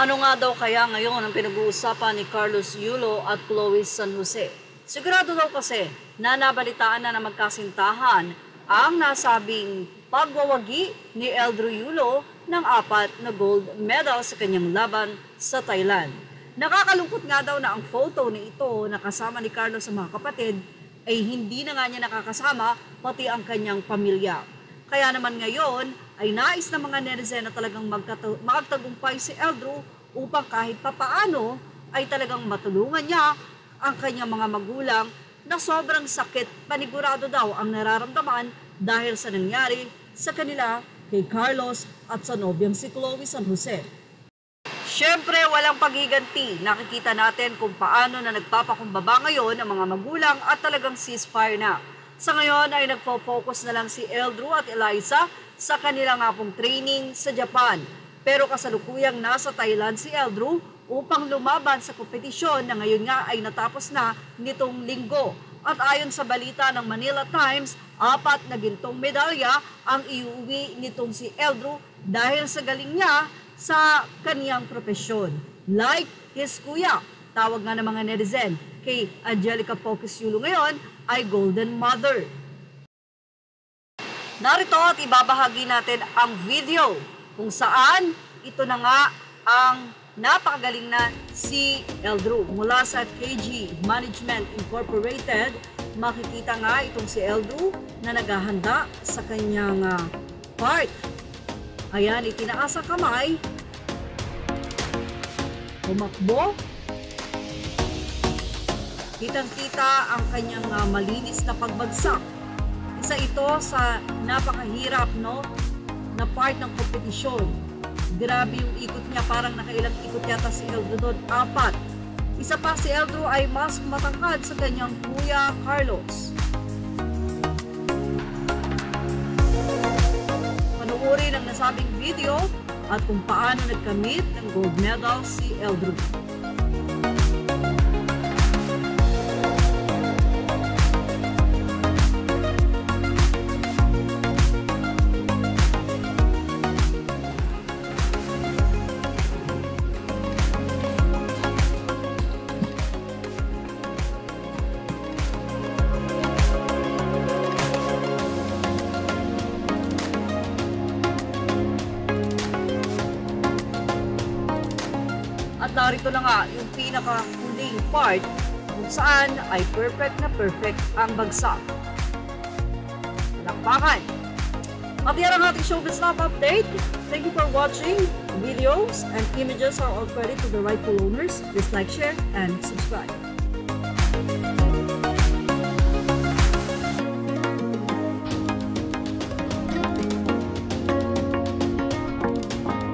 Ano nga daw kaya ngayon ang pinag-uusapan ni Carlos Yulo at Chloe San Jose? Sigurado daw kasi na nabalitaan na magkasintahan ang nasabing pagwawagi ni Eldro Yulo ng 4 na gold medal sa kanyang laban sa Thailand. Nakakalungkot nga daw na ang photo ni ito na kasama ni Carlos sa mga kapatid ay hindi na nga niya nakakasama pati ang kanyang pamilya. Kaya naman ngayon ay nais ng mga netizen na talagang magtagumpay si Eldro upang kahit papaano ay talagang matulungan niya ang kanyang mga magulang na sobrang sakit panigurado daw ang nararamdaman dahil sa nangyari sa kanila kay Carlos at sa nobyang si Chloe San Jose. Siyempre, walang pagiganti. Nakikita natin kung paano na nagpapakumbaba ngayon ang mga magulang at talagang ceasefire na. Sa ngayon ay nagpo-focus na lang si Eldro at Eliza sa kanila nga pong training sa Japan. Pero kasalukuyang nasa Thailand si Eldro upang lumaban sa kompetisyon na ngayon nga ay natapos na nitong linggo. At ayon sa balita ng Manila Times, 4 na gintong medalya ang iuwi nitong si Eldro dahil sa galing niya sa kaniyang propesyon. Like his kuya, tawag nga ng mga netizen kay Angelica Pocus Yulo ngayon ay Golden Mother. Narito at ibabahagi natin ang video kung saan ito na nga ang napakagaling na si Eldro. Mula sa KG Management Incorporated, makikita nga itong si Eldro na naghahanda sa kanyang part. Ayan, itinaas ang kamay, tumakbo. Kitang-kita ang kanyang malinis na pagbagsak. Isa ito sa napakahirap na part ng kompetisyon. Grabe yung ikot niya, parang nakailang ikot yata si Eldro doon, 4. Isa pa, si Eldro ay mas matangkad sa kanyang kuya Carlos. Panuorin ang nasabing video at kung paano nagkamit ng gold medal si Eldro. At narito na nga yung pinaka-huling part kung saan ay perfect ang bagsak. Palakpakan! At yan ang ating Showbiz Lab update. Thank you for watching. Videos and images are all credit to the rightful owners. Please like, share, and subscribe.